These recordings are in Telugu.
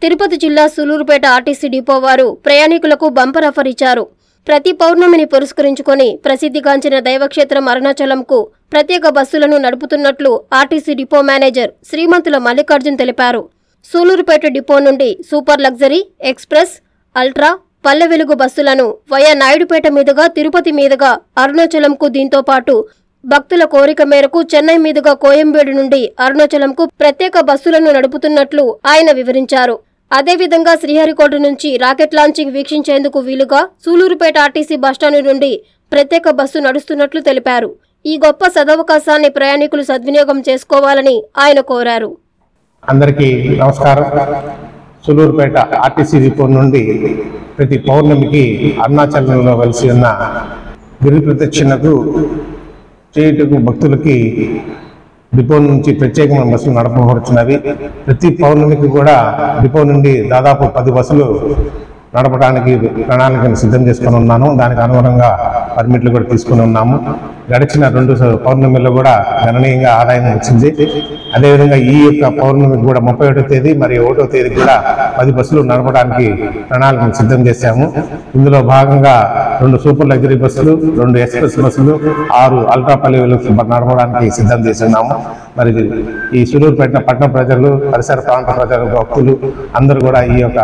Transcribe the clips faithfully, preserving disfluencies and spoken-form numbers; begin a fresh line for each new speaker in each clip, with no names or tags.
తిరుపతి జిల్లా సూలూరుపేట ఆర్టీసీ డిపో వారు ప్రయాణికులకు బంపర్ ఆఫర్ ఇచ్చారు. ప్రతి పౌర్ణమిని పురస్కరించుకొని ప్రసిద్ధిగాంచిన దైవక్షేత్రం అరుణాచలంకు ప్రత్యేక బస్సులను నడుపుతున్నట్లు RTC depot manager Srimanthula Mallikarjun తెలిపారు. సూలూరుపేట డిపో నుండి super luxury, express, ultra, Palle Velugu బస్సులను వయా నాయుడుపేట మీదుగా తిరుపతి మీదుగా అరుణాచలంకు, దీంతో పాటు భక్తుల కోరిక మేరకు చెన్నై మీదుగా కోయంబేడు నుండి అరుణాచలంకు ప్రత్యేక బస్సులను నడుపుతున్నట్లు ఆయన వివరించారు. అదేవిధంగా శ్రీహరికోట నుంచి రాకెట్ లాంచింగ్ వీక్షించేందుకు వీలుగా సూలూరుపేట ఆర్టీసీ బస్టాండు నుండి ప్రత్యేక బస్సు నడుస్తున్నట్లు తెలిపారు. ఈ గొప్ప సదవకాశాన్ని ప్రయాణికులు సద్వినియోగం చేసుకోవాలని ఆయన కోరారు.
అందరికీ నమస్కారం. సూలూరుపేట ఆర్టీసీ డిపో నుండి ప్రతి పౌర్ణమికి అరుణాచలంలో వెలిసి ఉన్న గిరి ప్రదక్షిణకు చేయుటకు భక్తులకి డిపో నుంచి ప్రత్యేకమైన బస్సులు నడపబడుతున్నవి. ప్రతి పౌర్ణమికి కూడా డిపో నుండి దాదాపు పది బస్సులు నడపడానికి ప్రణాళికను సిద్ధం చేసుకుని ఉన్నాను. దానికి అనుగుణంగా పర్మిట్లు కూడా తీసుకుని ఉన్నాము. గడిచిన రెండు పౌర్ణమిలో కూడా గణనీయంగా ఆదాయం వచ్చింది. అదేవిధంగా ఈ యొక్క పౌర్ణమికి కూడా ముప్పై ఒకటో తేదీ మరియు ఒకటో తేదీ కూడా పది బస్సులు నడపడానికి ప్రణాళికను సిద్ధం చేశాము. ఇందులో భాగంగా రెండు సూపర్ లగ్జరీ బస్సులు, రెండు ఎక్స్ప్రెస్ బస్సులు, ఆరు అల్ట్రా పల్లె వెలుగు నడపడానికి సిద్ధం చేస్తున్నాము. మరి ఈ సూలూరుపేట పట్టణ ప్రజలు, పరిసర ప్రాంత ప్రజలు, భక్తులు అందరూ కూడా ఈ యొక్క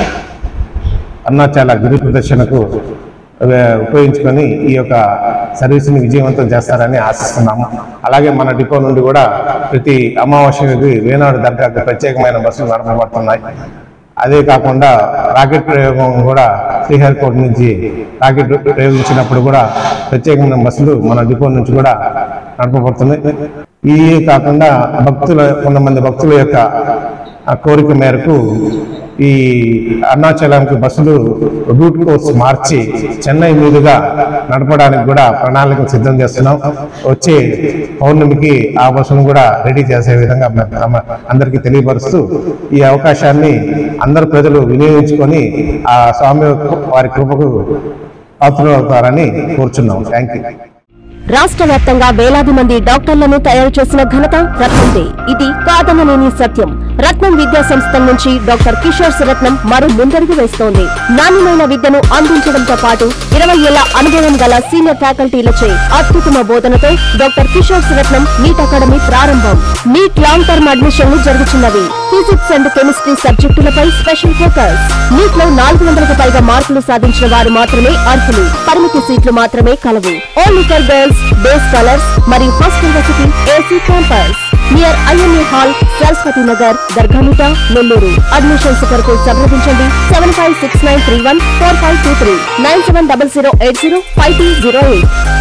అరుణాచల గిరి ప్రదర్శనకు ఉపయోగించుకొని ఈ యొక్క సర్వీస్ని విజయవంతం చేస్తారని ఆశిస్తున్నాము. అలాగే మన డిపో నుండి కూడా ప్రతి అమావాస్యకి వేనాడు దర్గాకు ప్రత్యేకమైన బస్సులు నడపబడుతున్నాయి. అదే కాకుండా రాకెట్ ప్రయోగం కూడా శ్రీహరికోట నుంచి రాకెట్ ప్రయోగించినప్పుడు కూడా ప్రత్యేకమైన బస్సులు మన డిపో నుంచి కూడా నడపబడుతున్నాయి. ఇవే కాకుండా భక్తుల కొంతమంది భక్తుల యొక్క కోరిక మేరకు ఈ అరుణాచలంకి బస్సులు రూట్ కోర్స్ మార్చి చెన్నై మీదుగా నడపడానికి కూడా ప్రణాళికలు సిద్ధం చేస్తున్నాం. వచ్చే పౌర్ణమికి ఆ బస్సును కూడా రెడీ చేసే విధంగా అందరికీ తెలియపరుస్తూ ఈ అవకాశాన్ని అందరు ప్రజలు వినియోగించుకొని ఆ స్వామి వారి కృపకు పాత్రులవుతారని కోరుచున్నాం. Thank you.
రాష్ట్ర వ్యాప్తంగా వేలాది మంది డాక్టర్లను తయారు చేసిన ఘనత రత్నందే. ఇది కాదనలేని సత్యం. రత్నం విద్యా సంస్థల నుంచి డాక్టర్ కిషోర్ రత్నం మరో ముందడుగు వేస్తోంది. నాణ్యమైన విద్యను అందించడంతో పాటు ఇరవై ఏళ్ల అనుభవం గల సీనియర్ ఫ్యాకల్టీలచే అత్యుత్తమ బోధనతో doctor Kishore Ratnam NEET academy ప్రారంభం. నీట్ లాంగ్ టర్మ్ అడ్మిషన్లు జరుగుతున్నవి. ఫిజిక్స్ అండ్ కెమిస్ట్రీ సబ్జెక్టులపై స్పెషల్ ఫోకస్. నీట్ లో నాలుగు వందలకు పైగా మార్కులు సాధించిన వారు మాత్రమే అర్హులు. పరిమితి సీట్లు మాత్రమే కలవు. Only for girls, day scholars మరియు హాస్టల్ వసతి. AC campus near IMA hall, Saraswathi Nagar, Dargamitta, Nellore. Admissions కొరకు సంప్రదించండి seven five six nine three one four five two three nine seven double zero eight zero five two zero eight.